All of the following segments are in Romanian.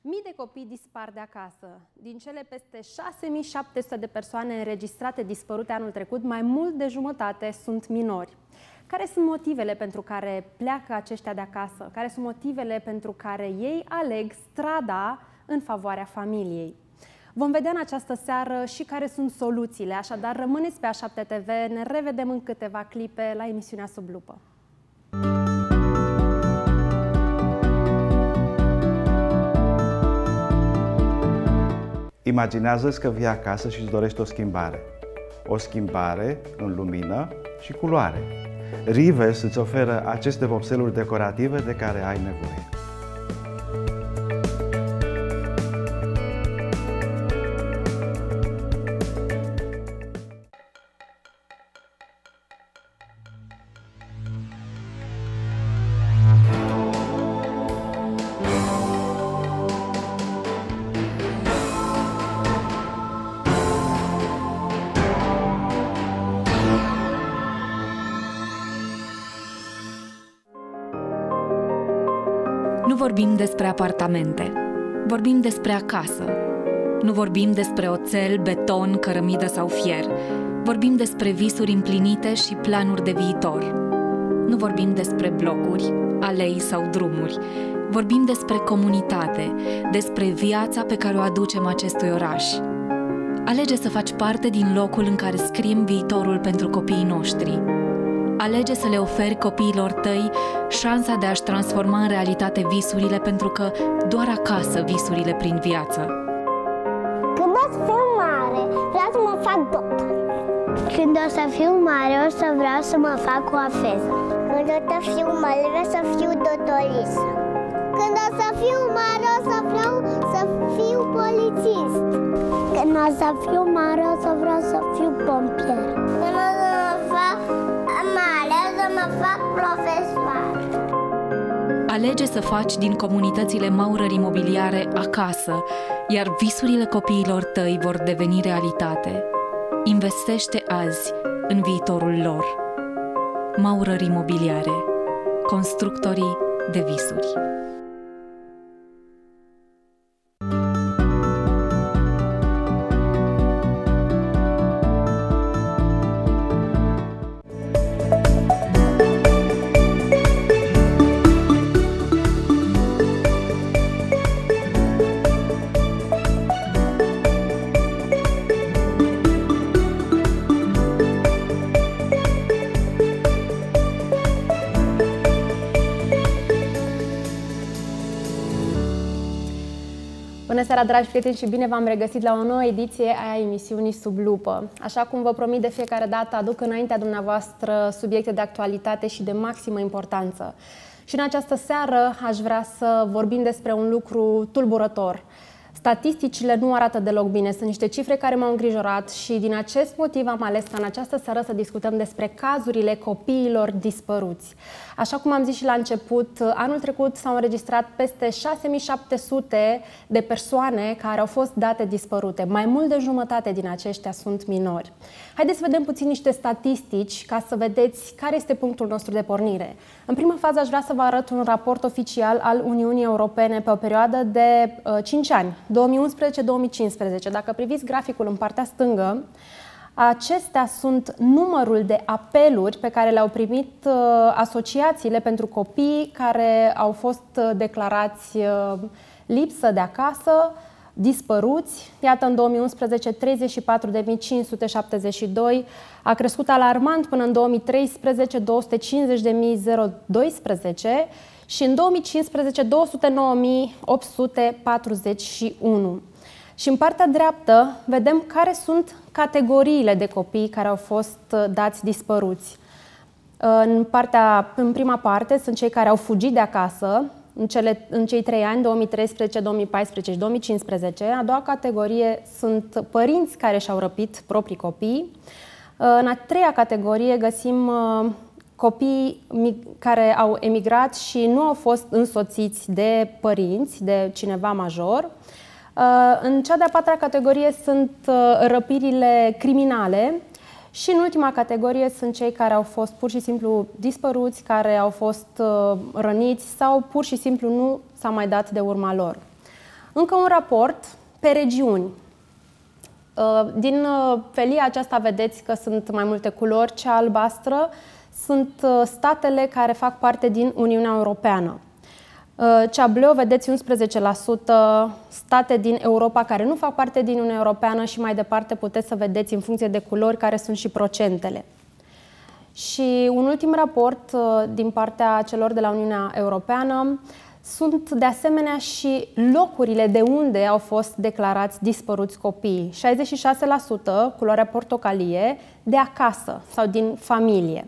Mii de copii dispar de acasă. Din cele peste 6.700 de persoane înregistrate dispărute anul trecut, mai mult de jumătate sunt minori. Care sunt motivele pentru care pleacă aceștia de acasă? Care sunt motivele pentru care ei aleg strada în favoarea familiei? Vom vedea în această seară și care sunt soluțiile, așadar rămâneți pe A7 TV, ne revedem în câteva clipe la emisiunea Sub Lupă. Imaginează-ți că vii acasă și îți dorești o schimbare. O schimbare în lumină și culoare. Rives îți oferă aceste vopseluri decorative de care ai nevoie. Nu vorbim despre apartamente, vorbim despre acasă. Nu vorbim despre oțel, beton, cărămidă sau fier. Vorbim despre visuri împlinite și planuri de viitor. Nu vorbim despre blocuri, alei sau drumuri. Vorbim despre comunitate, despre viața pe care o aducem acestui oraș. Alege să faci parte din locul în care scriem viitorul pentru copiii noștri. Alege să le oferi copiilor tăi șansa de a-și transforma în realitate visurile, pentru că doar acasă visurile prind viață. Când o să fiu mare, vreau să mă fac doctor. Când o să fiu mare, o să vreau să mă fac coafeză. Când o să fiu mare, vreau să fiu doctorisă. Când o să fiu mare, o să vreau să fiu polițist. Când o să fiu mare, o să vreau să fiu pompier. Când o să fac mare, o să mă fac profesor. Alege să faci din comunitățile Maurer Imobiliare acasă, iar visurile copiilor tăi vor deveni realitate. Investește azi în viitorul lor. Maurer Imobiliare. Constructorii de visuri. Bună seara, dragi prieteni, și bine v-am regăsit la o nouă ediție a emisiunii Sub Lupă. Așa cum vă promit de fiecare dată, aduc înaintea dumneavoastră subiecte de actualitate și de maximă importanță. Și în această seară aș vrea să vorbim despre un lucru tulburător. Statisticile nu arată deloc bine, sunt niște cifre care m-au îngrijorat și din acest motiv am ales ca în această seară să discutăm despre cazurile copiilor dispăruți. Așa cum am zis și la început, anul trecut s-au înregistrat peste 6.700 de persoane care au fost date dispărute. Mai mult de jumătate din aceștia sunt minori. Haideți să vedem puțin niște statistici ca să vedeți care este punctul nostru de pornire. În prima fază aș vrea să vă arăt un raport oficial al Uniunii Europene pe o perioadă de 5 ani, 2011-2015. Dacă priviți graficul în partea stângă, acestea sunt numărul de apeluri pe care le-au primit asociațiile pentru copii care au fost declarați lipsă de acasă, dispăruți. Iată, în 2011, 34.572, a crescut alarmant până în 2013, 250.012 și în 2015, 209.841. Și în partea dreaptă vedem care sunt categoriile de copii care au fost dați dispăruți. În prima parte sunt cei care au fugit de acasă în cei 3 ani, 2013, 2014 și 2015. A doua categorie sunt părinți care și-au răpit proprii copii. În a treia categorie găsim copii care au emigrat și nu au fost însoțiți de părinți, de cineva major. În cea de-a patra categorie sunt răpirile criminale și în ultima categorie sunt cei care au fost pur și simplu dispăruți, care au fost răniți sau pur și simplu nu s-a mai dat de urma lor. Încă un raport pe regiuni. Din felia aceasta vedeți că sunt mai multe culori, cea albastră sunt statele care fac parte din Uniunea Europeană. Cea bleu, vedeți 11% state din Europa care nu fac parte din Uniunea Europeană și mai departe puteți să vedeți în funcție de culori care sunt și procentele. Și un ultim raport din partea celor de la Uniunea Europeană sunt de asemenea și locurile de unde au fost declarați dispăruți copiii. 66% culoarea portocalie de acasă sau din familie.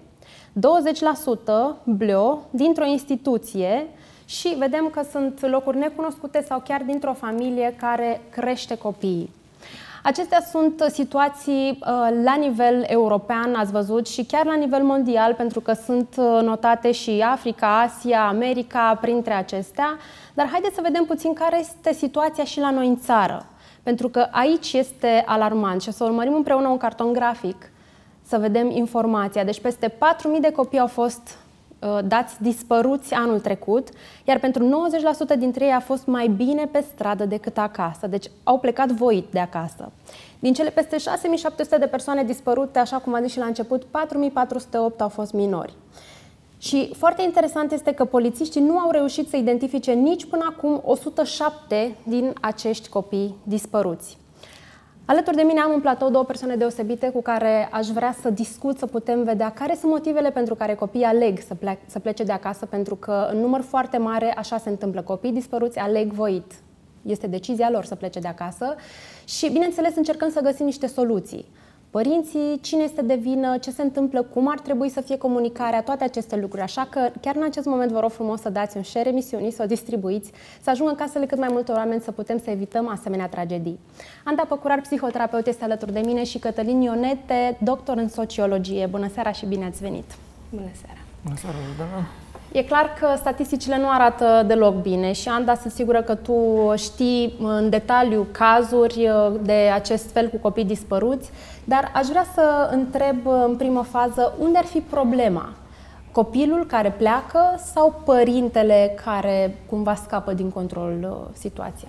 20% bleu dintr-o instituție și vedem că sunt locuri necunoscute sau chiar dintr-o familie care crește copiii. Acestea sunt situații la nivel european, ați văzut, și chiar la nivel mondial, pentru că sunt notate și Africa, Asia, America printre acestea. Dar haideți să vedem puțin care este situația și la noi în țară, pentru că aici este alarmant și o să urmărim împreună un carton grafic să vedem informația. Deci peste 4.000 de copii au fost dați dispăruți anul trecut, iar pentru 90% dintre ei a fost mai bine pe stradă decât acasă. Deci au plecat voit de acasă. Din cele peste 6.700 de persoane dispărute, așa cum am zis și la început, 4.408 au fost minori. Și foarte interesant este că polițiștii nu au reușit să identifice nici până acum 107 din acești copii dispăruți. Alături de mine am în platou două persoane deosebite cu care aș vrea să discut, să putem vedea care sunt motivele pentru care copiii aleg să plece de acasă, pentru că în număr foarte mare așa se întâmplă. Copiii dispăruți aleg voit. Este decizia lor să plece de acasă și, bineînțeles, încercăm să găsim niște soluții. Părinții, cine este de vină, ce se întâmplă, cum ar trebui să fie comunicarea, toate aceste lucruri. Așa că chiar în acest moment vă rog frumos să dați un share emisiunii, să o distribuiți, să ajungă în casele cât mai multor oameni, să putem să evităm asemenea tragedii. Anda Păcurar, psihoterapeut, este alături de mine și Cătălin Ionete, doctor în sociologie. Bună seara și bine ați venit! Bună seara! Bună seara, Jordana! E clar că statisticile nu arată deloc bine și, Anda, sunt sigură că tu știi în detaliu cazuri de acest fel cu copii dispăruți, dar aș vrea să întreb în primă fază unde ar fi problema? Copilul care pleacă sau părintele care cumva scapă din control situația?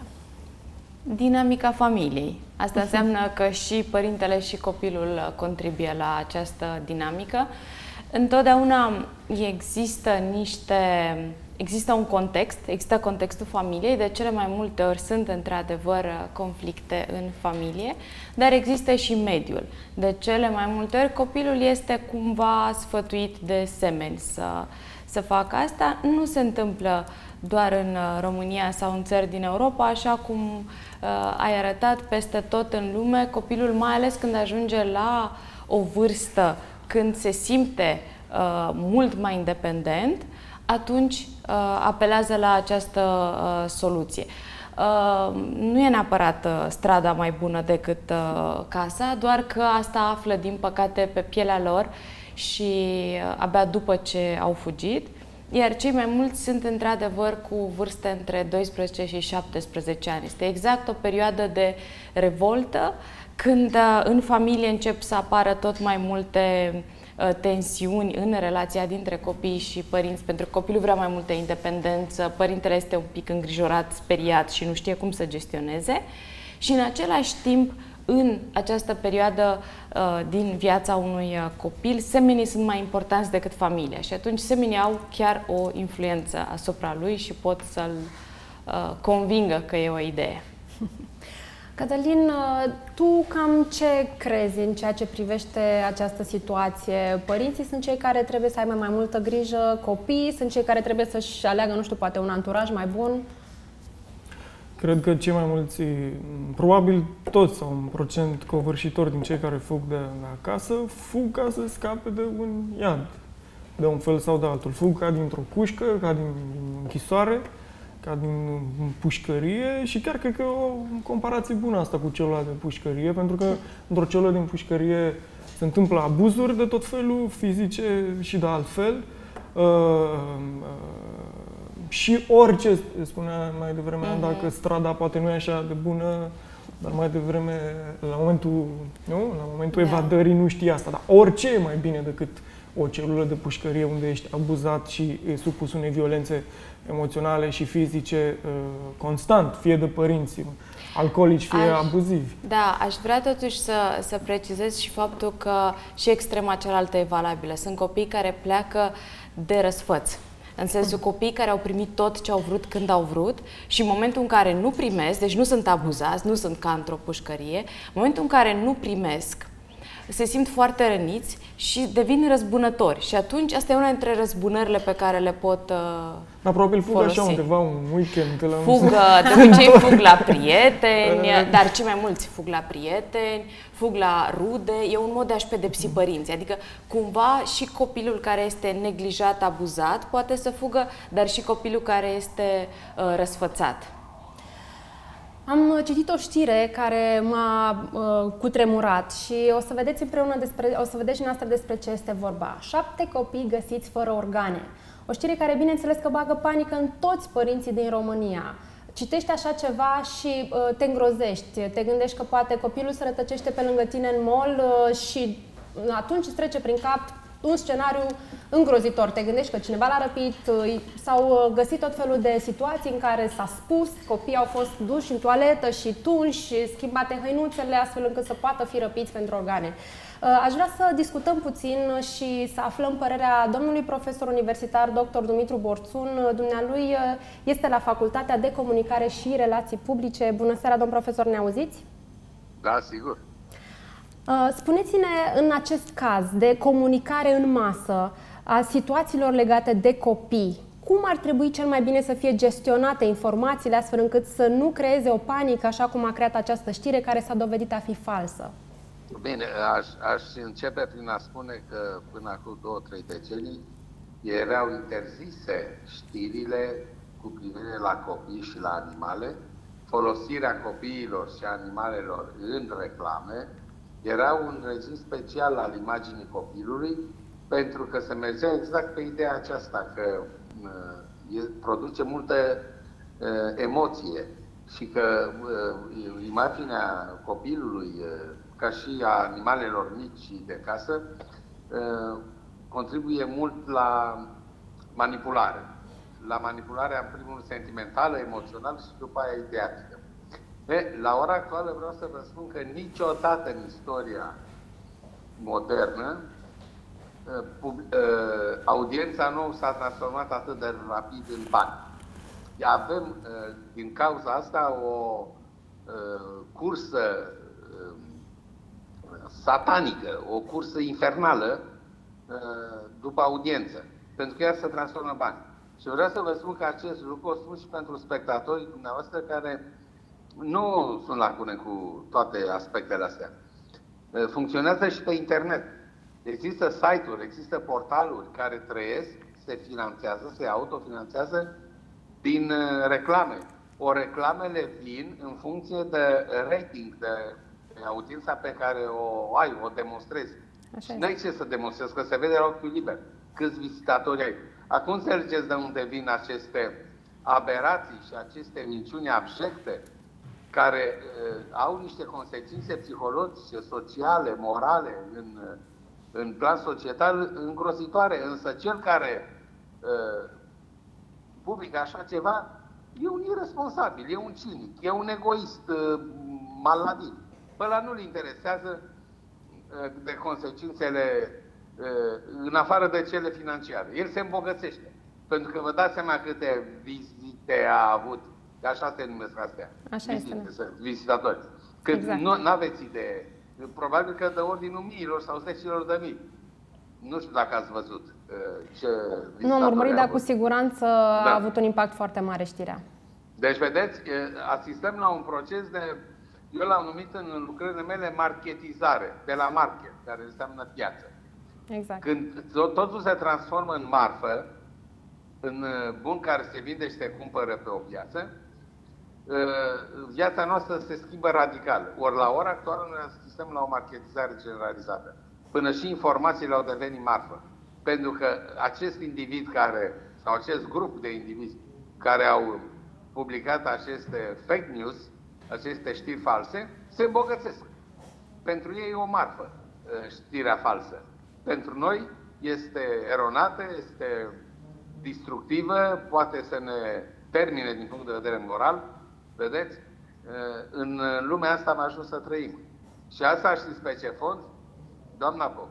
Dinamica familiei. Asta înseamnă că și părintele și copilul contribuie la această dinamică. Întotdeauna există un context, există contextul familiei, de cele mai multe ori sunt într-adevăr conflicte în familie, dar există și mediul. De cele mai multe ori copilul este cumva sfătuit de semeni să facă asta. Nu se întâmplă doar în România sau în țări din Europa, așa cum ai arătat peste tot în lume. Copilul, mai ales când ajunge la o vârstă când se simte mult mai independent, atunci apelează la această soluție. Nu e neapărat strada mai bună decât casa, doar că asta află, din păcate, pe pielea lor și abia după ce au fugit. Iar cei mai mulți sunt într-adevăr cu vârste între 12 și 17 ani. Este exact o perioadă de revoltă, când în familie încep să apară tot mai multe tensiuni în relația dintre copii și părinți, pentru că copilul vrea mai multă independență, părintele este un pic îngrijorat, speriat și nu știe cum să gestioneze. Și în același timp, în această perioadă din viața unui copil, semenii sunt mai importanți decât familia și atunci semenii au chiar o influență asupra lui și pot să-l convingă că e o idee. Cătălin, tu cam ce crezi în ceea ce privește această situație? Părinții sunt cei care trebuie să aibă mai multă grijă, copiii sunt cei care trebuie să-și aleagă, nu știu, poate un anturaj mai bun? Cred că cei mai mulți, probabil toți sau un procent covârșitor din cei care fug de acasă, fug ca să scape de un iad, de un fel sau de altul. Fug ca dintr-o cușcă, ca din închisoare, ca din pușcărie și chiar cred că e o comparație bună asta cu celula de pușcărie, pentru că într-o celulă din pușcărie se întâmplă abuzuri de tot felul, fizice și de altfel. Și orice, spunea mai devreme, dacă strada poate nu e așa de bună, dar mai devreme, la momentul evadării nu știi asta, dar orice e mai bine decât o celulă de pușcărie unde ești abuzat și supus unei violențe emoționale și fizice constant, fie de părinți alcoolici, fie abuzivi. Da, aș vrea totuși să precizez și faptul că și extrema cealaltă e valabilă. Sunt copii care pleacă de răsfăț. În sensul copii care au primit tot ce au vrut când au vrut și în momentul în care nu primesc, deci nu sunt abuzați, nu sunt ca într-o pușcărie, în momentul în care nu primesc, se simt foarte răniți și devin răzbunători. Și atunci asta e una dintre răzbunările pe care le pot dar probabil fug așa undeva un weekend. De obicei fug la prieteni, dar cei mai mulți fug la prieteni, fug la rude. E un mod de a-și pedepsi părinții. Adică cumva și copilul care este neglijat, abuzat, poate să fugă, dar și copilul care este răsfățat. Am citit o știre care m-a cutremurat și o să vedeți împreună o să vedeți și noastră despre ce este vorba. 7 copii găsiți fără organe. O știre care, bineînțeles, că bagă panică în toți părinții din România. Citești așa ceva și te îngrozești. Te gândești că poate copilul se rătăcește pe lângă tine în mall și atunci îți trece prin cap un scenariu îngrozitor. Te gândești că cineva l-a răpit, s-au găsit tot felul de situații în care s-a spus, copiii au fost duși în toaletă și tunși, schimbate hăinuțele astfel încât să poată fi răpiți pentru organe. Aș vrea să discutăm puțin și să aflăm părerea domnului profesor universitar dr. Dumitru Borțun. Dumnealui este la Facultatea de Comunicare și Relații Publice. Bună seara, domn profesor, ne auziți? Da, sigur. Spuneți-ne, în acest caz de comunicare în masă a situațiilor legate de copii, cum ar trebui cel mai bine să fie gestionate informațiile astfel încât să nu creeze o panică, așa cum a creat această știre care s-a dovedit a fi falsă? Bine, aș începe prin a spune că până acum 2-3 decenii erau interzise știrile cu privire la copii și la animale, folosirea copiilor și animalelor în reclame. Era un regim special al imaginii copilului, pentru că se mergea exact pe ideea aceasta, că produce multă emoție și că imaginea copilului, ca și a animalelor mici de casă, contribuie mult la manipulare. La manipularea, în primul rând, sentimentală, emoțională și după aia ideatică. La ora actuală vreau să vă spun că niciodată în istoria modernă audiența nu s-a transformat atât de rapid în bani. Avem din cauza asta o cursă satanică, o cursă infernală după audiență, pentru că ea se transformă în bani. Și vreau să vă spun că acest lucru o spun și pentru spectatorii dumneavoastră care nu sunt lacune cu toate aspectele astea. Funcționează și pe internet. Există site-uri, există portaluri care trăiesc, se finanțează, se autofinanțează din reclame. O reclamele vin în funcție de rating, de audiența pe care o ai, o demonstrezi. Nu ai ce să demonstrezi, că se vede la ochiul liber câți vizitatori ai. Acum înțelegeți de unde vin aceste aberații și aceste minciuni abjecte care au niște consecințe psihologice, sociale, morale, în plan societal îngrozitoare. Însă cel care publică așa ceva e un irresponsabil, e un cinic, e un egoist maladin. Pe ăla nu-l interesează de consecințele în afară de cele financiare. El se îmbogățește. Pentru că vă dați seama câte vizite a avut. Așa se numesc astea. Așa este. Vizitatori. Că exact. Nu aveți idee. Probabil că de ordinul miilor sau zecilor de mii. Nu știu dacă ați văzut ce vizitatori. Nu am urmărit, dar cu siguranță a avut un impact foarte mare știrea. Deci, vedeți, asistăm la un proces de, eu l-am numit în lucrările mele marketizare, de la market, care înseamnă piață. Exact. Când totul se transformă în marfă, în bun care se vinde și se cumpără pe o piață, viața noastră se schimbă radical. Ori la ora actuală noi asistăm la o marketizare generalizată. Până și informațiile au devenit marfă. Pentru că acest individ care, sau acest grup de indivizi care au publicat aceste fake news, aceste știri false, se îmbogățesc. Pentru ei e o marfă, știrea falsă. Pentru noi este eronată, este destructivă, poate să ne termine din punct de vedere moral. Vedeți? În lumea asta am ajuns să trăim. Și asta știți pe ce fond? Doamna Pop,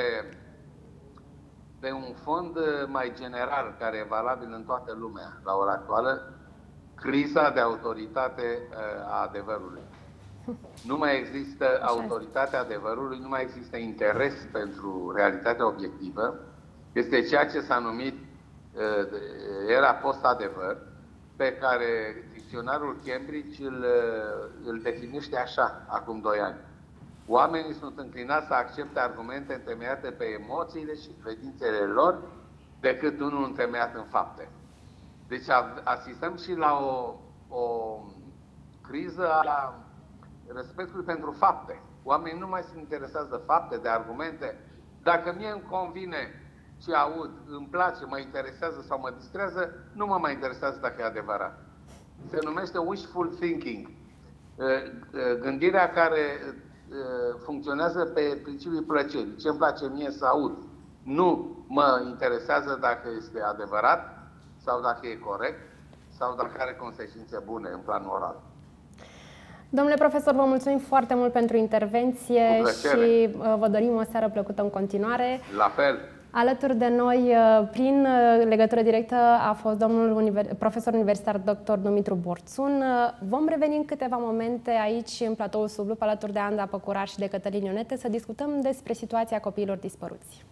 pe un fond mai general, care e valabil în toată lumea la ora actuală, criza de autoritate a adevărului. Nu mai există autoritatea adevărului, nu mai există interes pentru realitatea obiectivă. Este ceea ce s-a numit era post-adevăr, pe care dicționarul Cambridge îl definește așa, acum 2 ani. Oamenii sunt înclinați să accepte argumente întemeiate pe emoțiile și credințele lor decât unul întemeiat în fapte. Deci asistăm și la o criză a respectului pentru fapte. Oamenii nu mai sunt interesați de fapte, de argumente. Dacă mie îmi convine ce aud, îmi place, mă interesează sau mă distrează, nu mă mai interesează dacă e adevărat. Se numește wishful thinking. Gândirea care funcționează pe principiul plăcerii. Ce îmi place mie să aud. Nu mă interesează dacă este adevărat sau dacă e corect sau dacă are consecințe bune în plan moral. Domnule profesor, vă mulțumim foarte mult pentru intervenție și vă dorim o seară plăcută în continuare. La fel. Alături de noi, prin legătură directă, a fost domnul profesor universitar dr. Dumitru Borțun. Vom reveni în câteva momente aici, în platoul Sublup, alături de Anda Păcurar și de Cătălin Ionete, să discutăm despre situația copiilor dispăruți.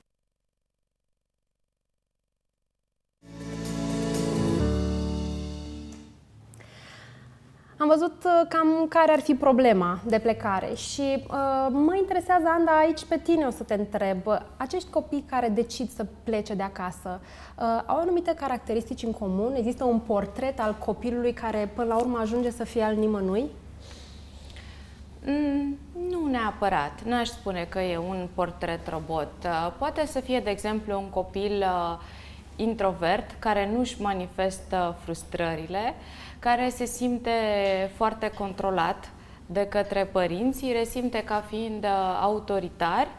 Am văzut cam care ar fi problema de plecare și mă interesează, Anda, aici pe tine o să te întreb. Acești copii care decid să plece de acasă au anumite caracteristici în comun? Există un portret al copilului care până la urmă ajunge să fie al nimănui? Nu neapărat. N-aș spune că e un portret robot. Poate să fie, de exemplu, un copil introvert care nu-și manifestă frustrările, care se simte foarte controlat de către părinți, îi resimte ca fiind autoritari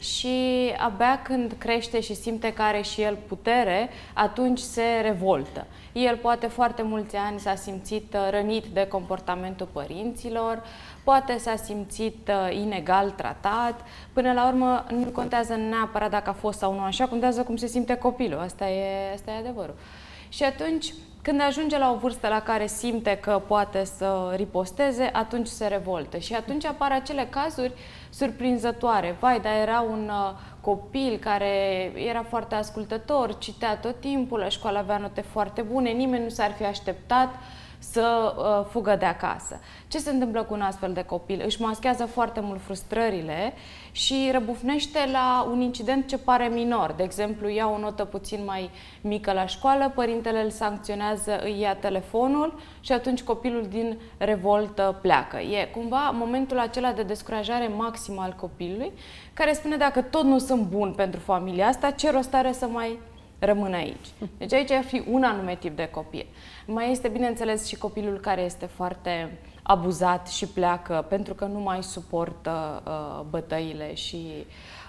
și abia când crește și simte că are și el putere, atunci se revoltă. El poate foarte mulți ani s-a simțit rănit de comportamentul părinților, poate s-a simțit inegal tratat, până la urmă nu contează neapărat dacă a fost sau nu așa, contează cum se simte copilul, asta e adevărul. Și atunci, când ajunge la o vârstă la care simte că poate să riposteze, atunci se revoltă. Și atunci apar acele cazuri surprinzătoare. Vai, dar era un copil care era foarte ascultător, citea tot timpul, la școală avea note foarte bune, nimeni nu s-ar fi așteptat să fugă de acasă. Ce se întâmplă cu un astfel de copil? Își maschează foarte mult frustrările și răbufnește la un incident ce pare minor. De exemplu, ia o notă puțin mai mică la școală, părintele îl sancționează, îi ia telefonul și atunci copilul din revoltă pleacă. E cumva momentul acela de descurajare maximă al copilului, care spune: dacă tot nu sunt bun pentru familia asta, ce rost are să mai rămân aici? Deci aici ar fi un anume tip de copil. Mai este, bineînțeles, și copilul care este foarte abuzat și pleacă pentru că nu mai suportă bătăile și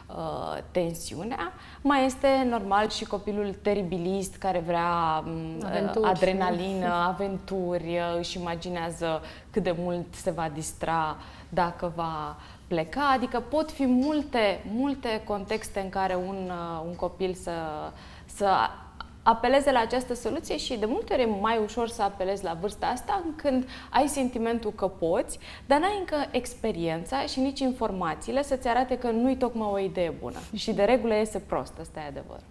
tensiunea. Mai este normal și copilul teribilist care vrea adrenalină, aventuri, își imaginează cât de mult se va distra dacă va pleca. Adică pot fi multe contexte în care un copil să apeleze la această soluție și de multe ori e mai ușor să apelezi la vârsta asta când ai sentimentul că poți, dar n-ai încă experiența și nici informațiile să-ți arate că nu-i tocmai o idee bună. Și de regulă iese prost, ăsta e adevăr.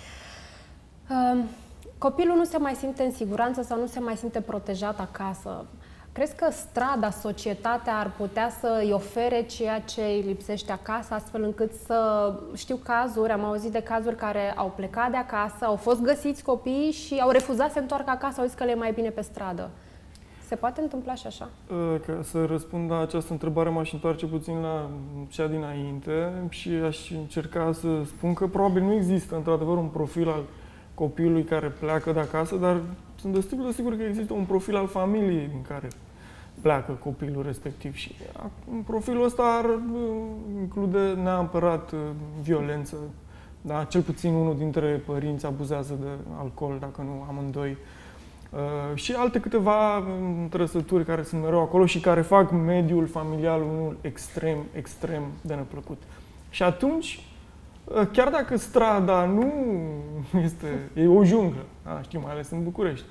Copilul nu se mai simte în siguranță sau nu se mai simte protejat acasă. Crezi că strada, societatea ar putea să îi ofere ceea ce îi lipsește acasă, astfel încât să... Știu cazuri, am auzit de cazuri care au plecat de acasă, au fost găsiți copiii și au refuzat să se întoarcă acasă, au zis că le e mai bine pe stradă. Se poate întâmpla și așa? Ca să răspund la această întrebare, m-aș întoarce puțin la cea dinainte și aș încerca să spun că probabil nu există într-adevăr un profil al copilului care pleacă de acasă, dar sunt destul de sigur că există un profil al familiei din care pleacă copilul respectiv și profilul ăsta ar include neapărat violență Da? Cel puțin unul dintre părinți abuzează de alcool, dacă nu amândoi. Și alte câteva trăsături care sunt mereu acolo și care fac mediul familial unul extrem, extrem de neplăcut. Și atunci, chiar dacă strada nu este, e o junglă, știu, mai ales în București,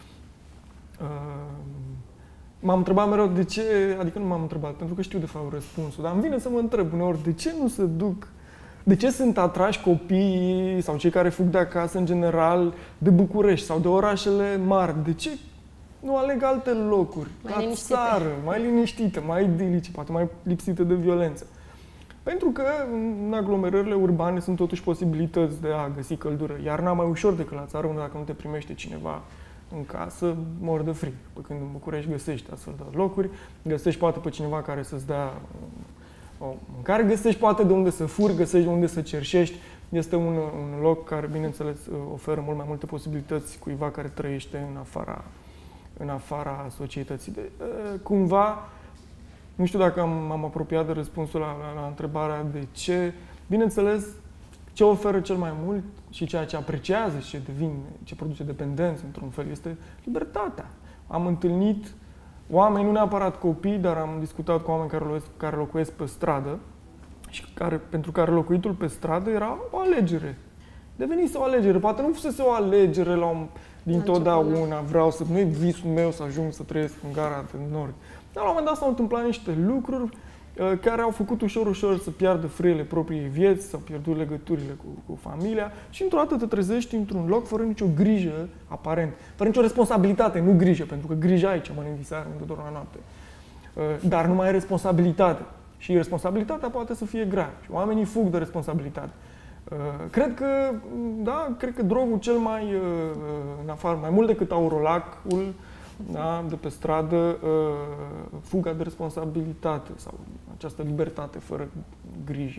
m-am întrebat mereu de ce, adică nu m-am întrebat, pentru că știu de fapt răspunsul, dar îmi vine să mă întreb uneori de ce nu se duc, de ce sunt atrași copiii sau cei care fug de acasă în general de București sau de orașele mari, de ce nu aleg alte locuri, la țară, mai liniștite, mai idilice, poate mai lipsite de violență. Pentru că în aglomerările urbane sunt totuși posibilități de a găsi căldură. Iarna mai ușor decât la țară, unde dacă nu te primește cineva în casă, mor de frig. Pe când în București găsești astfel de locuri, găsești poate pe cineva care să-ți dea o mâncare, găsești poate de unde să furi, găsești de unde să cerșești. Este un loc care, bineînțeles, oferă mult mai multe posibilități cuiva care trăiește în afara societății. Cumva, nu știu dacă m-am apropiat de răspunsul la întrebarea de ce. Bineînțeles, ce oferă cel mai mult și ceea ce apreciază și ce produce dependență, într-un fel, este libertatea. Am întâlnit oameni, nu neapărat copii, dar am discutat cu oameni care locuiesc pe stradă și pentru care locuitul pe stradă era o alegere. Devenise o alegere. Poate nu fusese o alegere din totdeauna, nu e visul meu să ajung să trăiesc în Gara de Nord. Dar la un moment dat s-au întâmplat niște lucruri care au făcut ușor să piardă frâiele propriei vieți, s-au pierdut legăturile cu familia și într-o dată te trezești într-un loc fără nicio grijă aparent, fără nicio responsabilitate, nu grijă, pentru că grija ai ce mănânci diseară, mănâncă doar la noapte. Dar nu mai ai responsabilitate. Și responsabilitatea poate să fie grea. Și oamenii fug de responsabilitate. Cred că drogul cel mai în afară, mai mult decât aurolacul, da, de pe stradă, fuga de responsabilitate sau această libertate fără griji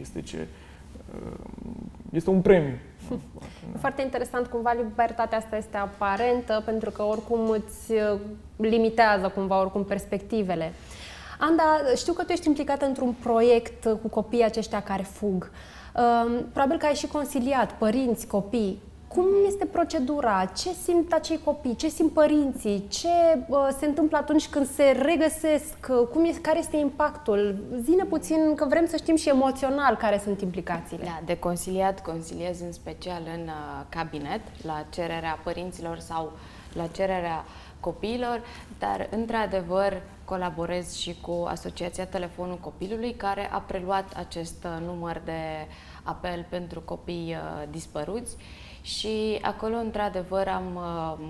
este un premiu. E foarte interesant, cumva libertatea asta este aparentă pentru că oricum îți limitează cumva oricum perspectivele. Anda, știu că tu ești implicată într-un proiect cu copiii aceștia care fug. Probabil că ai și conciliat părinți, copii. Cum este procedura? Ce simt acei copii? Ce simt părinții? Ce se întâmplă atunci când se regăsesc? Care este impactul? Zi-ne puțin, că vrem să știm și emoțional care sunt implicațiile. Da, de conciliat conciliez în special în cabinet, la cererea părinților sau la cererea copiilor, dar într-adevăr colaborez și cu Asociația Telefonul Copilului, care a preluat acest număr de apel pentru copii dispăruți. Și acolo, într-adevăr, am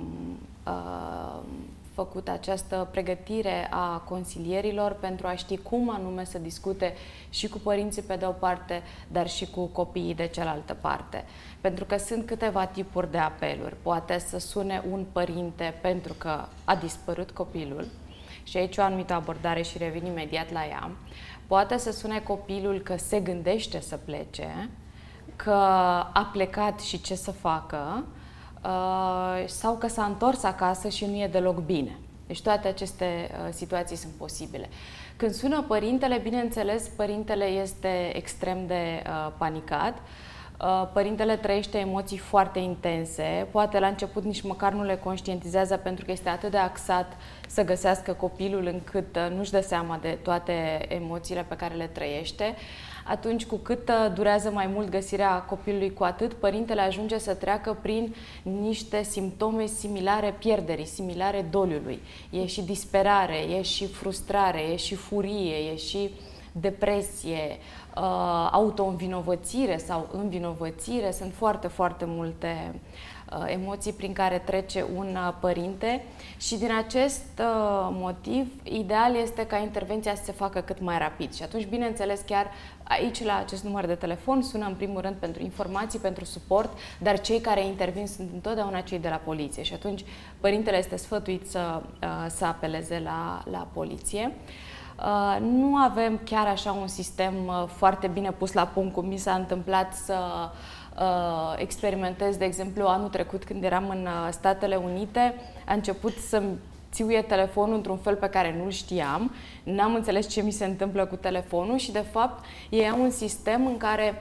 făcut această pregătire a consilierilor pentru a ști cum anume să discute și cu părinții pe de o parte, dar și cu copiii de cealaltă parte. Pentru că sunt câteva tipuri de apeluri. Poate să sune un părinte pentru că a dispărut copilul și aici o anumită abordare și revin imediat la ea. Poate să sune copilul că se gândește să plece, că a plecat și ce să facă, sau că s-a întors acasă și nu e deloc bine. Deci toate aceste situații sunt posibile. Când sună părintele, bineînțeles, părintele este extrem de panicat. Părintele trăiește emoții foarte intense, poate la început nici măcar nu le conștientizează pentru că este atât de axat să găsească copilul încât nu-și dă seama de toate emoțiile pe care le trăiește. Atunci, cu cât durează mai mult găsirea copilului, cu atât părintele ajunge să treacă prin niște simptome similare pierderii, similare doliului. E și disperare, e și frustrare, e și furie, e și depresie, auto-învinovățire sau învinovățire. Sunt foarte, foarte multe emoții prin care trece un părinte și din acest motiv, ideal este ca intervenția să se facă cât mai rapid. Și atunci, bineînțeles, chiar aici, la acest număr de telefon, sună în primul rând pentru informații, pentru suport, dar cei care intervin sunt întotdeauna cei de la poliție și atunci părintele este sfătuit să apeleze la poliție. Nu avem chiar așa un sistem foarte bine pus la punct, cum mi s-a întâmplat să experimentez, de exemplu, anul trecut când eram în Statele Unite, a început să-mi țiuie telefonul într-un fel pe care nu-l știam, n-am înțeles ce mi se întâmplă cu telefonul și, de fapt, ei au un sistem în care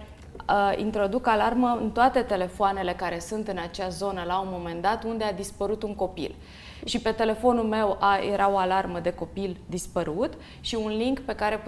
introduc alarmă în toate telefoanele care sunt în acea zonă la un moment dat unde a dispărut un copil. Și pe telefonul meu era o alarmă de copil dispărut și un link pe care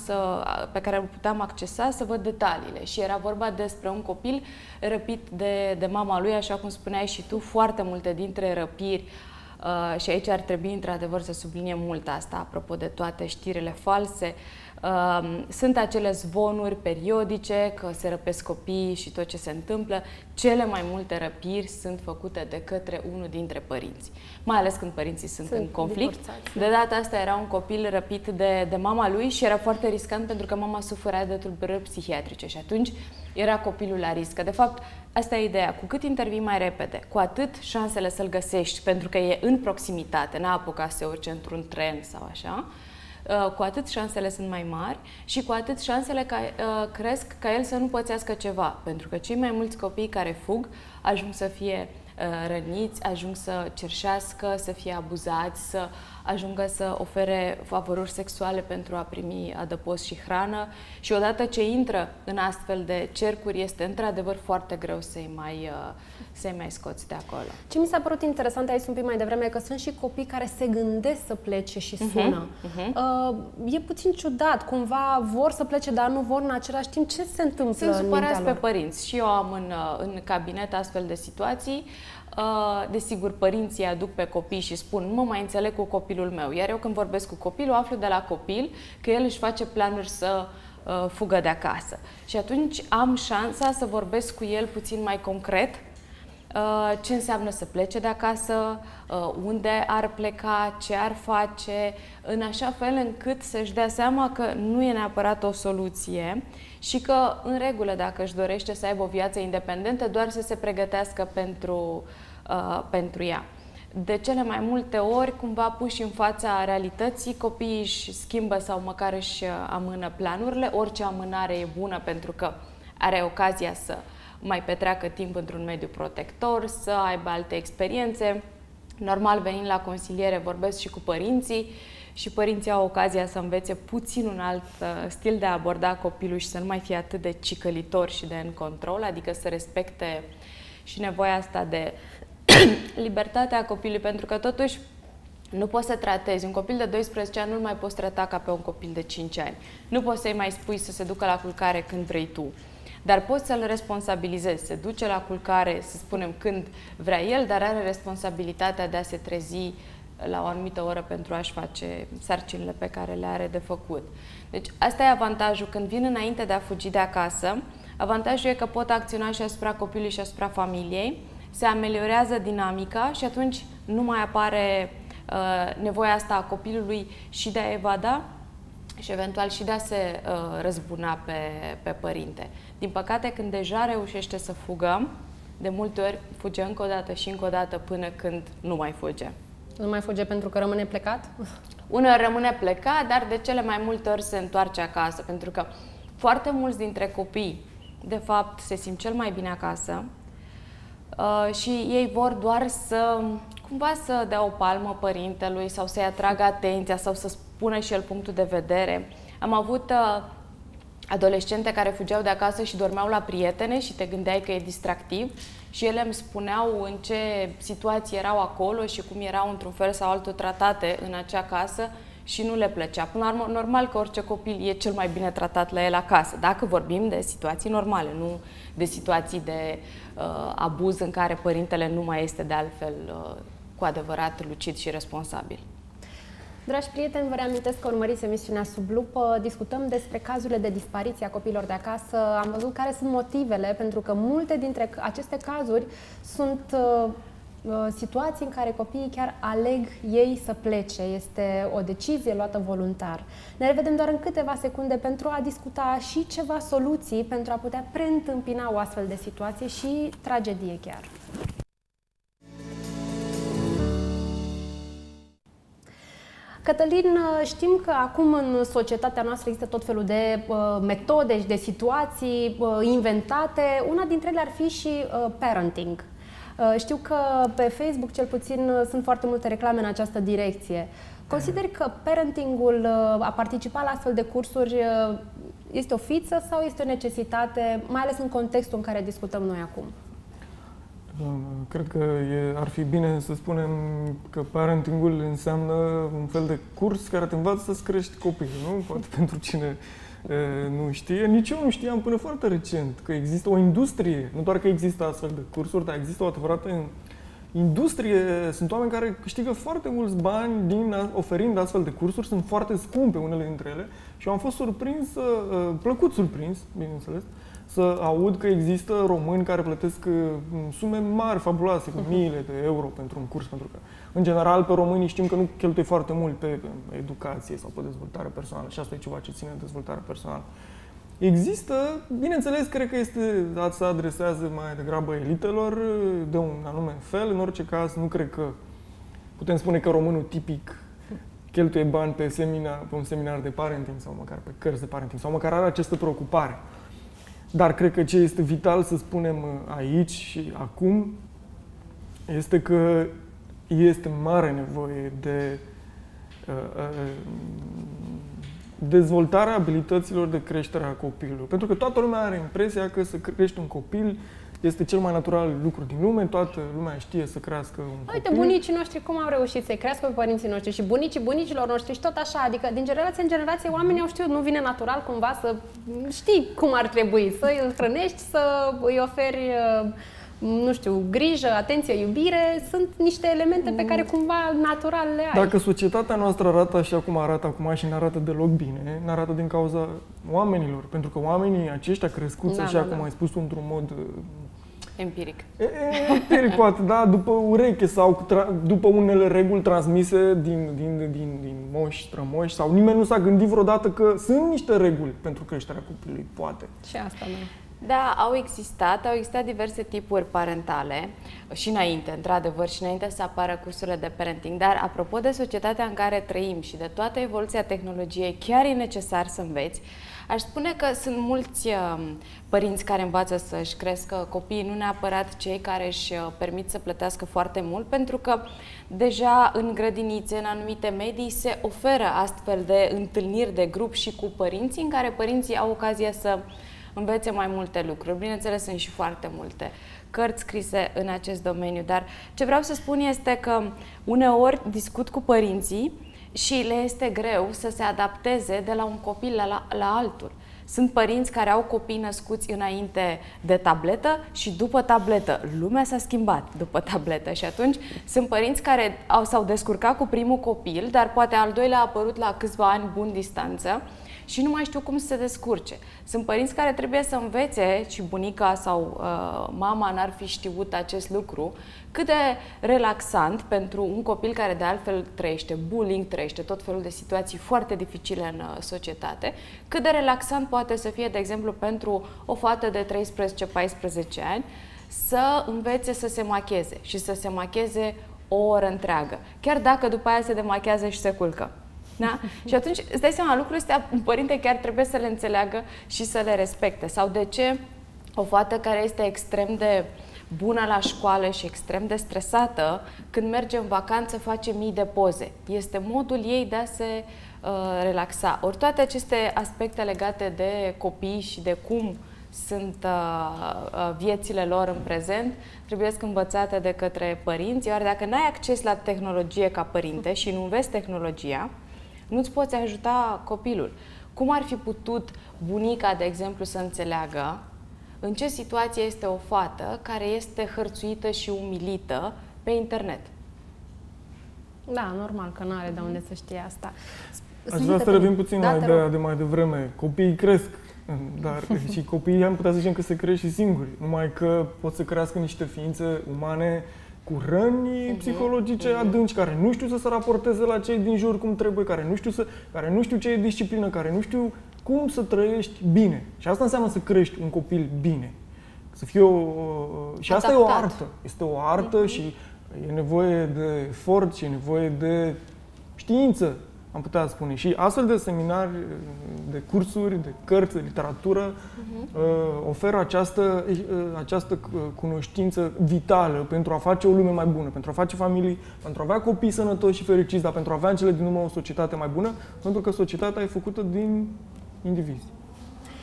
îl puteam accesa să văd detaliile. Și era vorba despre un copil răpit de mama lui, așa cum spuneai și tu, foarte multe dintre răpiri. Și aici ar trebui într-adevăr să subliniem mult asta, apropo de toate știrile false. Sunt acele zvonuri periodice că se răpesc copiii și tot ce se întâmplă. Cele mai multe răpiri sunt făcute de către unul dintre părinți, mai ales când părinții sunt în conflict. De data asta era un copil răpit de mama lui și era foarte riscant pentru că mama suferea de tulburări psihiatrice și atunci era copilul la risc. De fapt, asta e ideea. Cu cât intervii mai repede, cu atât șansele să-l găsești, pentru că e în proximitate, n-a apucat să se urce într-un tren sau așa, cu atât șansele sunt mai mari și cu atât șansele cresc ca el să nu pățească ceva. Pentru că cei mai mulți copii care fug ajung să fie răniți, ajung să cerșească, să fie abuzați, să ajungă să ofere favoruri sexuale pentru a primi adăpost și hrană și odată ce intră în astfel de cercuri este într-adevăr foarte greu să-i mai scoți de acolo. Ce mi s-a părut interesant, ai zis un pic mai devreme, că sunt și copii care se gândesc să plece și sună. E puțin ciudat, cumva vor să plece, dar nu vor în același timp. Ce se întâmplă? Sunt supărați pe părinți și eu am în cabinet astfel de situații. Desigur, părinții aduc pe copii și spun, nu mă mai înțeleg cu copilul meu. Iar eu când vorbesc cu copilul, aflu de la copil că el își face planuri să fugă de acasă. Și atunci am șansa să vorbesc cu el puțin mai concret ce înseamnă să plece de acasă, unde ar pleca, ce ar face, în așa fel încât să-și dea seama că nu e neapărat o soluție și că, în regulă, dacă își dorește să aibă o viață independentă, doar să se pregătească pentru ea. De cele mai multe ori, cumva puși în fața realității, copiii își schimbă sau măcar își amână planurile. Orice amânare e bună pentru că are ocazia să mai petreacă timp într-un mediu protector, să aibă alte experiențe. Normal, venind la consiliere, vorbesc și cu părinții și părinții au ocazia să învețe puțin un alt stil de a aborda copilul și să nu mai fie atât de cicălitor și de în control, adică să respecte și nevoia asta de libertatea copilului, pentru că totuși nu poți să tratezi un copil de 12 ani, nu-l mai poți trata ca pe un copil de 5 ani. Nu poți să-i mai spui să se ducă la culcare când vrei tu. Dar poți să-l responsabilizezi, se duce la culcare, să spunem, când vrea el, dar are responsabilitatea de a se trezi la o anumită oră pentru a-și face sarcinile pe care le are de făcut. Deci asta e avantajul. Când vin înainte de a fugi de acasă, avantajul e că pot acționa și asupra copilului și asupra familiei, se ameliorează dinamica și atunci nu mai apare nevoia asta a copilului și de a evada și eventual și de a se răzbuna pe părinte. Din păcate, când deja reușește să fugă, de multe ori fuge încă o dată și încă o dată până când nu mai fuge. Nu mai fuge pentru că rămâne plecat? Uneori rămâne plecat, dar de cele mai multe ori se întoarce acasă, pentru că foarte mulți dintre copii, de fapt, se simt cel mai bine acasă și ei vor doar să, cumva, să dea o palmă părintelui sau să-i atragă atenția sau să spună și el punctul de vedere. Am avut adolescente care fugeau de acasă și dormeau la prietene și te gândeai că e distractiv și ele îmi spuneau în ce situații erau acolo și cum erau într-un fel sau altul tratate în acea casă și nu le plăcea. Până la urmă, normal că orice copil e cel mai bine tratat la el acasă, dacă vorbim de situații normale, nu de situații de abuz în care părintele nu mai este de altfel cu adevărat lucid și responsabil. Dragi prieteni, vă reamintesc că urmăriți emisiunea Sub Lupă. Discutăm despre cazurile de dispariție a copiilor de acasă. Am văzut care sunt motivele, pentru că multe dintre aceste cazuri sunt situații în care copiii chiar aleg ei să plece. Este o decizie luată voluntar. Ne revedem doar în câteva secunde pentru a discuta și ceva soluții pentru a putea preîntâmpina o astfel de situație și tragedie chiar. Cătălin, știm că acum în societatea noastră există tot felul de metode și de situații inventate. Una dintre ele ar fi și parenting. Știu că pe Facebook, cel puțin, sunt foarte multe reclame în această direcție. Consideri că parentingul, a participa la astfel de cursuri, este o fiță sau este o necesitate, mai ales în contextul în care discutăm noi acum? Cred că ar fi bine să spunem că parenting-ul înseamnă un fel de curs care te învață să-ți crești copilul, nu? Poate pentru cine nu știe. Nici eu nu știam până foarte recent că există o industrie, nu doar că există astfel de cursuri, dar există o adevărată industrie. Sunt oameni care câștigă foarte mulți bani oferind astfel de cursuri, sunt foarte scumpe unele dintre ele și eu am fost surprins, plăcut surprins, bineînțeles, să aud că există români care plătesc sume mari, fabuloase, cu miile de euro pentru un curs, pentru că, în general, pe românii știm că nu cheltuie foarte mult pe educație sau pe dezvoltare personală și asta e ceva ce ține de dezvoltare personală. Există, bineînțeles, cred că se adresează mai degrabă elitelor de un anume fel. În orice caz, nu cred că putem spune că românul tipic cheltuie bani pe un seminar de parenting sau măcar pe cărți de parenting sau măcar are această preocupare. Dar cred că ce este vital să spunem aici și acum este că este mare nevoie de dezvoltarea abilităților de creștere a copilului. Pentru că toată lumea are impresia că să crești un copil este cel mai natural lucru din lume, toată lumea știe să crească un copil. Uite, bunicii noștri cum au reușit să-i crească pe părinții noștri și bunicii bunicilor noștri și tot așa, adică din generație în generație oamenii au știut, nu vine natural cumva să știi cum ar trebui, să îl hrănești, să îi oferi, nu știu, grijă, atenție, iubire, sunt niște elemente pe care cumva natural le ai. Dacă societatea noastră arată așa cum arată acum și ne arată deloc bine, ne arată din cauza oamenilor, pentru că oamenii aceștia crescuți așa cum ai spus tu într-un mod empiric. Empiric, poate, da, după ureche sau după unele reguli transmise din moși, strămoși, sau nimeni nu s-a gândit vreodată că sunt niște reguli pentru creșterea copilului, poate. Și asta, nu. Da, au existat diverse tipuri parentale și înainte, într-adevăr, și înainte să apară cursurile de parenting, dar apropo de societatea în care trăim și de toată evoluția tehnologiei, chiar e necesar să înveți. Aș spune că sunt mulți părinți care învață să-și crească copiii, nu neapărat cei care își permit să plătească foarte mult, pentru că deja în grădinițe, în anumite medii, se oferă astfel de întâlniri de grup și cu părinții, în care părinții au ocazia să învețe mai multe lucruri. Bineînțeles, sunt și foarte multe cărți scrise în acest domeniu, dar ce vreau să spun este că uneori discut cu părinții și le este greu să se adapteze de la un copil la altul. Sunt părinți care au copii născuți înainte de tabletă și după tabletă. Lumea s-a schimbat după tabletă și atunci sunt părinți care s-au descurcat cu primul copil, dar poate al doilea a apărut la câțiva ani bun distanță și nu mai știu cum să se descurce. Sunt părinți care trebuie să învețe, și bunica sau mama n-ar fi știut acest lucru, cât de relaxant pentru un copil care de altfel trăiește bullying, trăiește tot felul de situații foarte dificile în societate, cât de relaxant poate să fie, de exemplu, pentru o fată de 13-14 ani să învețe să se macheze și să se macheze o oră întreagă, chiar dacă după aia se demachează și se culcă. Da? Și atunci îți dai seama, lucrurile astea, un părinte chiar trebuie să le înțeleagă și să le respecte. Sau de ce o fată care este extrem de bună la școală și extrem de stresată, când merge în vacanță face mii de poze. Este modul ei de a se relaxa. Ori toate aceste aspecte legate de copii și de cum sunt viețile lor în prezent, trebuie să învățate de către părinți. Iar dacă n-ai acces la tehnologie ca părinte și nu înveți tehnologia, nu-ți poți ajuta copilul. Cum ar fi putut bunica, de exemplu, să înțeleagă în ce situație este o fată care este hărțuită și umilită pe internet? Da, normal că nu are de unde să știe asta. Aș vrea să revin puțin la ideea de mai devreme. Copiii cresc, dar și copiii am putea să zicem că se cresc și singuri. Numai că pot să crească niște ființe umane cu răni psihologice adânci, care nu știu să se raporteze la cei din jur cum trebuie, care nu știu ce e disciplină, care nu știu cum să trăiești bine. Și asta înseamnă să crești un copil bine. Să fie și asta e o artă. Este o artă și e nevoie de efort și e nevoie de știință, am putea spune. Și astfel de seminari, de cursuri, de cărți, de literatură oferă această cunoștință vitală pentru a face o lume mai bună, pentru a face familii, pentru a avea copii sănătoși și fericiți, dar pentru a avea în cele din urmă o societate mai bună, pentru că societatea e făcută din indivizi.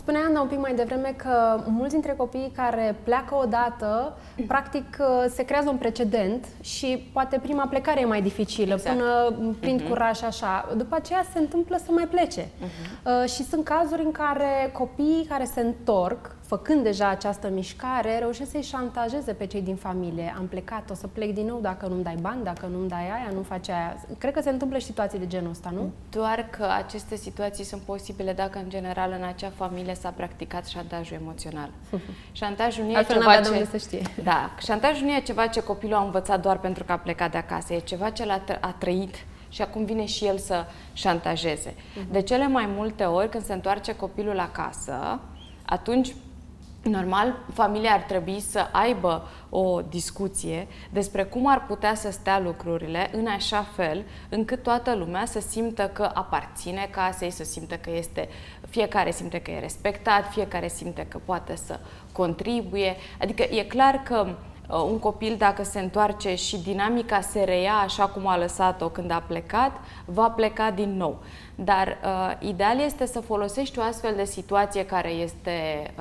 Spunea Ana un pic mai devreme că mulți dintre copiii care pleacă odată, practic se creează un precedent și poate prima plecare e mai dificilă, până prind curaj și așa. După aceea se întâmplă să mai plece. Și sunt cazuri în care copiii care se întorc, făcând deja această mișcare, reușesc să-i șantajeze pe cei din familie. Am plecat, o să plec din nou dacă nu-mi dai bani, dacă nu-mi dai aia, nu faci aia. Cred că se întâmplă și situații de genul ăsta, nu? Doar că aceste situații sunt posibile dacă, în general, în acea familie s-a practicat șantajul emoțional. Șantajul nu e ceva ce... să știe. Da, șantajul nu e ceva ce copilul a învățat doar pentru că a plecat de acasă. E ceva ce a trăit și acum vine și el să șantajeze. De cele mai multe ori, când se întoarce copilul acasă, atunci, normal, familia ar trebui să aibă o discuție despre cum ar putea să stea lucrurile în așa fel încât toată lumea să simtă că aparține casei, să simtă că fiecare simte că e respectat, fiecare simte că poate să contribuie. Adică e clar că un copil, dacă se întoarce și dinamica se reia așa cum a lăsat-o când a plecat, va pleca din nou. Dar ideal este să folosești o astfel de situație care este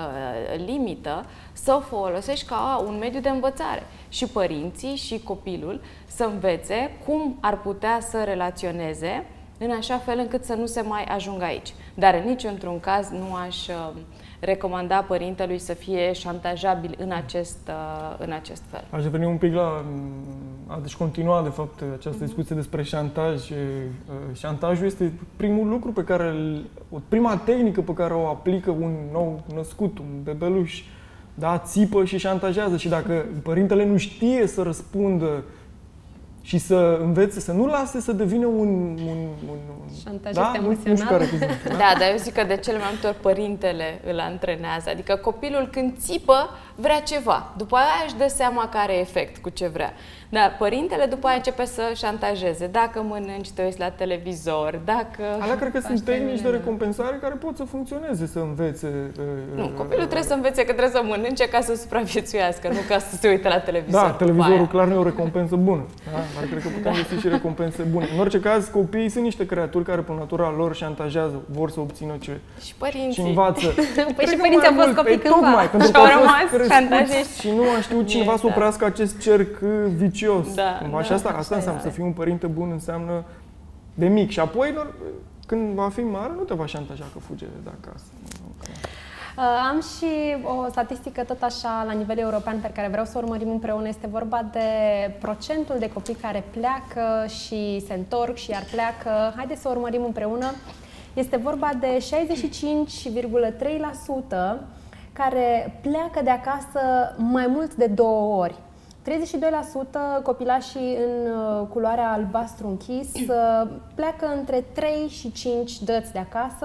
limită, să o folosești ca un mediu de învățare. Și părinții și copilul să învețe cum ar putea să relaționeze în așa fel încât să nu se mai ajungă aici. Dar în niciun caz nu aș recomanda părintelui să fie șantajabil în acest fel. Aș reveni un pic deci continua, de fapt, această discuție despre șantaj. Șantajul este primul lucru pe care, prima tehnică pe care o aplică un nou născut, un bebeluș. Da, țipă și șantajează și dacă părintele nu știe să răspundă și să învețe, să nu lase să devină un șantajist emoțional. Da, dar eu zic că de cele mai multe ori părintele îl antrenează. Adică copilul când țipă vrea ceva. După aia își dă seama că are efect cu ce vrea. Dar părintele după aia începe să șantajeze. Dacă mănânci, te uiți la televizor, dacă... Alea cred că sunt tehnici de recompensare care pot să funcționeze, să învețe... Nu, copilul trebuie să învețe că trebuie să mănânce ca să supraviețuiască, nu ca să se uite la televizor. Da, televizorul clar nu e o recompensă bună. Da? Dar cred că putem găsi și recompense bune. În orice caz, copiii sunt niște creaturi care, pe natura lor, șantajează, vor să obțină ce... Și părinții. Și învață. Păi și părinții au fost copii cândva. Tocmai, pentru că au fost crescuți și nu a știut cineva să oprească acest cerc vicios. Da, și asta înseamnă să fii un părinte bun, înseamnă de mic. Și apoi, când va fi mare, nu te va șantaja că fuge de acasă. Am și o statistică tot așa la nivel european pe care vreau să o urmărim împreună. Este vorba de procentul de copii care pleacă și se întorc și iar pleacă. Haideți să o urmărim împreună. Este vorba de 65,3% care pleacă de acasă mai mult de 2 ori. 32% copilașii în culoarea albastru închis pleacă între 3 și 5 dăți de acasă,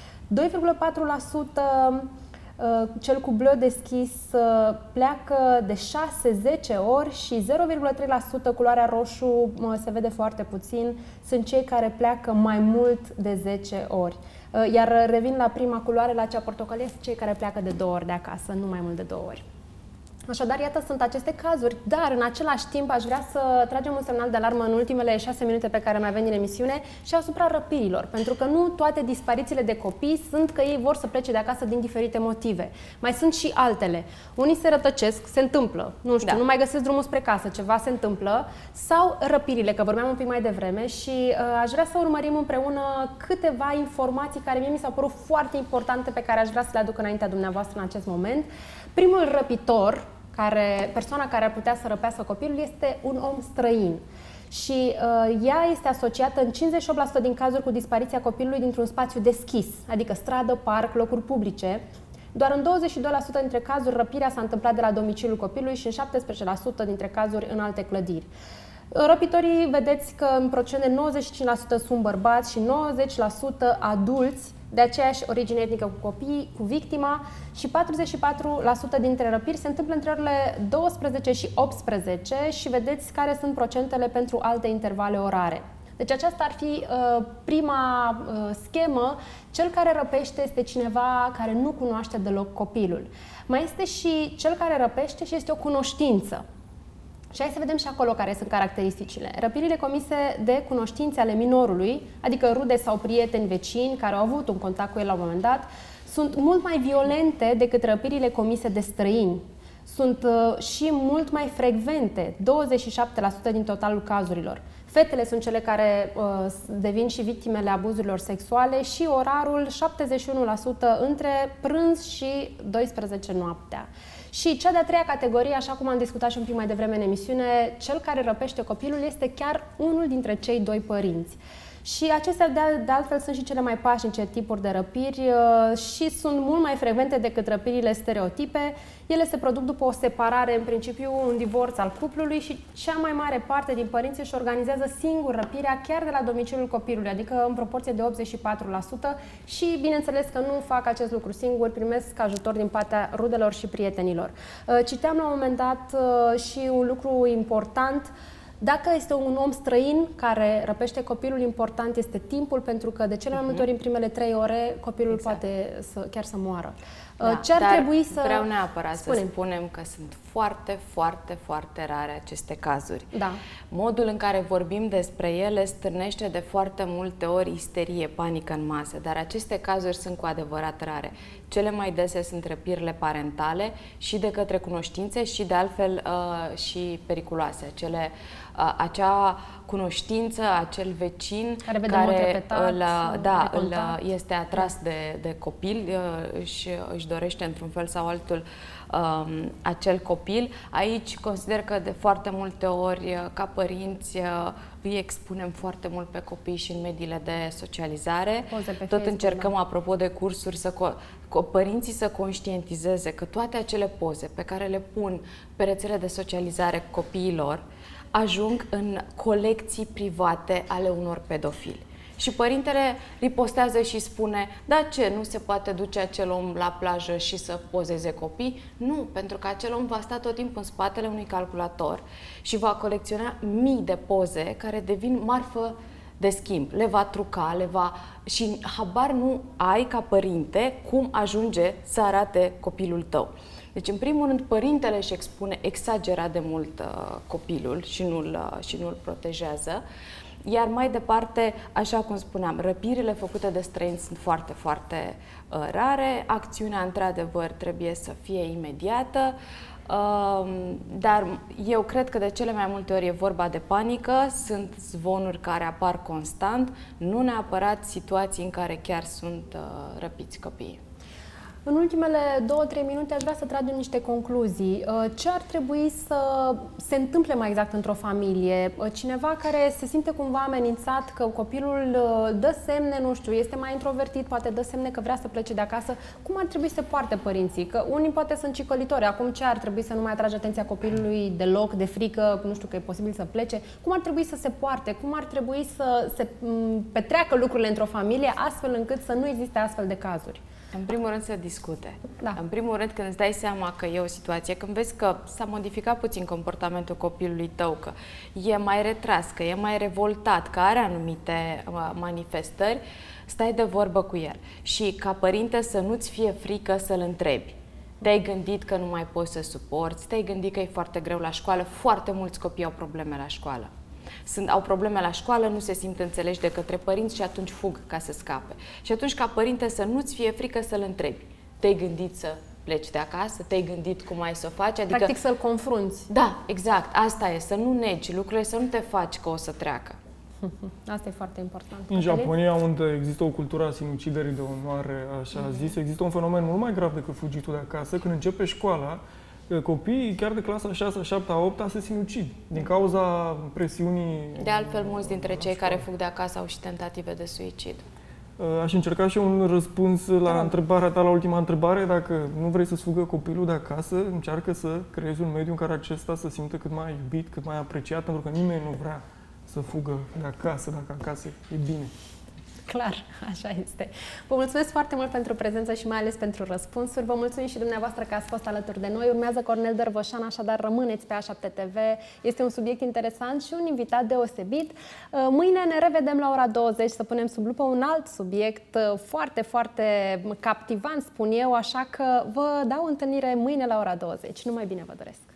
2,4% cel cu bleu deschis pleacă de 6-10 ori și 0,3% culoarea roșu, se vede foarte puțin, sunt cei care pleacă mai mult de 10 ori. Iar revin la prima culoare, la cea portocalie, sunt cei care pleacă de 2 ori de acasă, nu mai mult de 2 ori. Așadar, iată, sunt aceste cazuri, dar în același timp aș vrea să tragem un semnal de alarmă în ultimele 6 minute pe care mai avem din emisiune și asupra răpirilor, pentru că nu toate disparițiile de copii sunt că ei vor să plece de acasă din diferite motive. Mai sunt și altele. Unii se rătăcesc, se întâmplă, nu știu, nu mai găsesc drumul spre casă, ceva se întâmplă, sau răpirile, că vorbeam un pic mai devreme și aș vrea să urmărim împreună câteva informații care mie mi s-au părut foarte importante pe care aș vrea să le aduc înaintea dumneavoastră în acest moment. Primul răpitor, persoana care ar putea să răpească copilul, este un om străin. Și ea este asociată în 58% din cazuri cu dispariția copilului dintr-un spațiu deschis, adică stradă, parc, locuri publice. Doar în 22% dintre cazuri răpirea s-a întâmplat de la domiciliul copilului și în 17% dintre cazuri în alte clădiri. Răpitorii, vedeți că în procent de 95% sunt bărbați și 90% adulți de aceeași origine etnică cu copii, cu victima, și 44% dintre răpiri se întâmplă între orele 12 și 18 și vedeți care sunt procentele pentru alte intervale orare. Deci aceasta ar fi prima schemă. Cel care răpește este cineva care nu cunoaște deloc copilul. Mai este și cel care răpește și este o cunoștință. Și hai să vedem și acolo care sunt caracteristicile. Răpirile comise de cunoștințe ale minorului, adică rude sau prieteni vecini care au avut un contact cu el la un moment dat, sunt mult mai violente decât răpirile comise de străini. Sunt și mult mai frecvente, 27% din totalul cazurilor. Fetele sunt cele care devin și victimele abuzurilor sexuale și orarul 71% între prânz și 12 noaptea. Și cea de-a treia categorie, așa cum am discutat și un pic mai devreme în emisiune, cel care răpește copilul este chiar unul dintre cei doi părinți. Și acestea, de altfel, sunt și cele mai pașnice tipuri de răpiri și sunt mult mai frecvente decât răpirile stereotipe. Ele se produc după o separare, în principiu un divorț al cuplului, și cea mai mare parte din părinți își organizează singur răpirea chiar de la domiciliul copilului, adică în proporție de 84%, și bineînțeles că nu fac acest lucru singur, primesc ajutor din partea rudelor și prietenilor. Citeam la un moment dat și un lucru important. Dacă este un om străin care răpește copilul, important este timpul, pentru că de cele mai multe ori în primele 3 ore copilul poate chiar să moară. Da, ce ar trebui să... Vreau neapărat să spunem că sunt foarte, foarte, foarte rare aceste cazuri. Da. Modul în care vorbim despre ele stârnește de foarte multe ori isterie, panică în masă, dar aceste cazuri sunt cu adevărat rare. Cele mai dese sunt răpirile parentale și de către cunoștințe și de altfel și periculoase. Acea cunoștință, acel vecin care este atras de copil, își dorește într-un fel sau altul acel copil. Aici consider că de foarte multe ori, ca părinți, îi expunem foarte mult pe copii și în mediile de socializare. Tot încercăm, apropo de cursuri, părinții să conștientizeze că toate acele poze pe care le pun pe rețele de socializare copiilor ajung în colecții private ale unor pedofili. Și părintele ripostează și spune: da, ce, nu se poate duce acel om la plajă și să pozeze copii? Nu, pentru că acel om va sta tot timpul în spatele unui calculator și va colecționa mii de poze care devin marfă de schimb. Le va truca, și habar nu ai ca părinte cum ajunge să arate copilul tău. Deci, în primul rând, părintele își expune exagerat de mult copilul și nu-l protejează. Iar mai departe, așa cum spuneam, răpirile făcute de străini sunt foarte, foarte rare. Acțiunea, într-adevăr, trebuie să fie imediată. Dar eu cred că de cele mai multe ori e vorba de panică, sunt zvonuri care apar constant, nu neapărat situații în care chiar sunt răpiți copiii. În ultimele 2-3 minute aș vrea să tragem niște concluzii. Ce ar trebui să se întâmple mai exact într-o familie? Cineva care se simte cumva amenințat, că copilul dă semne, nu știu, este mai introvertit, poate dă semne că vrea să plece de acasă. Cum ar trebui să poarte părinții? Că unii poate sunt cicălitori. Acum ce ar trebui să nu mai atrage atenția copilului deloc, de frică, nu știu, că e posibil să plece? Cum ar trebui să se poarte? Cum ar trebui să se petreacă lucrurile într-o familie astfel încât să nu existe astfel de cazuri? În primul rând să discute. Da. În primul rând, când îți dai seama că e o situație, când vezi că s-a modificat puțin comportamentul copilului tău, că e mai retras, că e mai revoltat, că are anumite manifestări, stai de vorbă cu el. Și ca părinte să nu-ți fie frică să-l întrebi. Te-ai gândit că nu mai poți să suporți? Te-ai gândit că e foarte greu la școală? Foarte mulți copii au probleme la școală. Au probleme la școală, nu se simt înțeleși de către părinți și atunci fug ca să scape. Și atunci, ca părinte, să nu-ți fie frică să-l întrebi. Te-ai gândit să pleci de acasă? Te-ai gândit cum ai să o faci? Adică, practic să-l confrunți. Da, exact. Asta e, să nu negi lucrurile, să nu te faci că o să treacă. Asta e foarte important. În Japonia, unde există o cultură a sinuciderii de onoare, așa zis, există un fenomen mult mai grav decât fugitul de acasă. Când începe școala, copiii, chiar de clasa 6, 7, 8, se sinucid din cauza presiunii. De altfel, mulți dintre cei care fug de acasă au și tentative de suicid. Aș încerca și un răspuns la întrebarea ta, la ultima întrebare. Dacă nu vrei să-ți fugă copilul de acasă, încearcă să creezi un mediu în care acesta să simtă cât mai iubit, cât mai apreciat, pentru că nimeni nu vrea să fugă de acasă, dacă acasă e bine. Clar, așa este. Vă mulțumesc foarte mult pentru prezență și mai ales pentru răspunsuri. Vă mulțumim și dumneavoastră că ați fost alături de noi. Urmează Cornel Dărvășan, așadar rămâneți pe A7 TV. Este un subiect interesant și un invitat deosebit. Mâine ne revedem la ora 20 să punem sub lupă un alt subiect foarte, foarte captivant, spun eu, așa că vă dau întâlnire mâine la ora 20. Numai bine vă doresc!